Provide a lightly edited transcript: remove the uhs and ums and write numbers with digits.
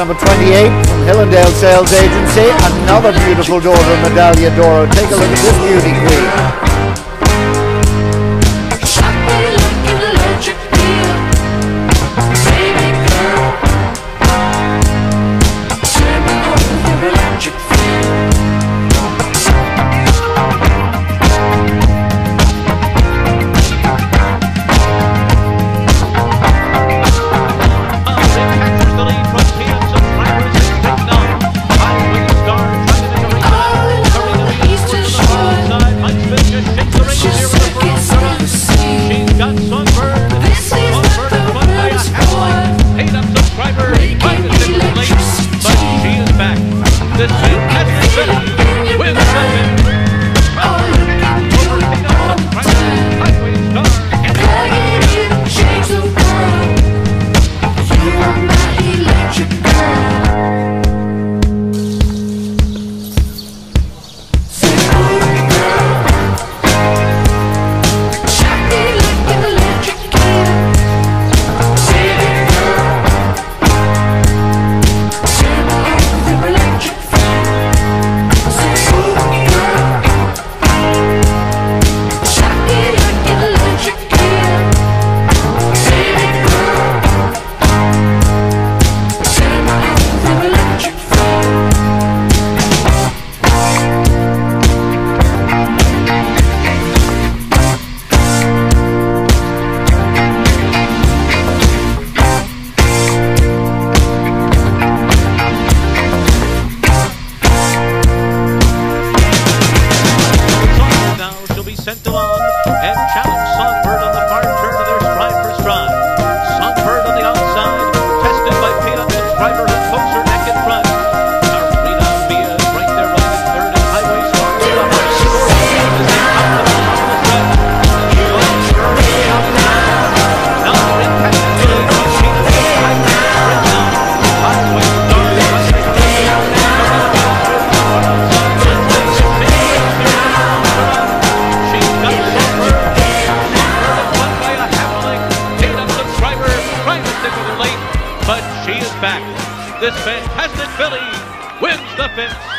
number 28 from Hillendale Sales Agency. Another beautiful daughter of Medaglia d'Oro. Take a look at this beauty queen. Sent along and challenge Songbird on the far turn to their stride for stride. Songbird on the outside, tested by Peanut Subscriber, who pokes her neck in front. Arena Mia is right there running third, and Highway Star to the high score. Now they're in Peanut Highway Star but she is back. This fantastic filly wins the fifth.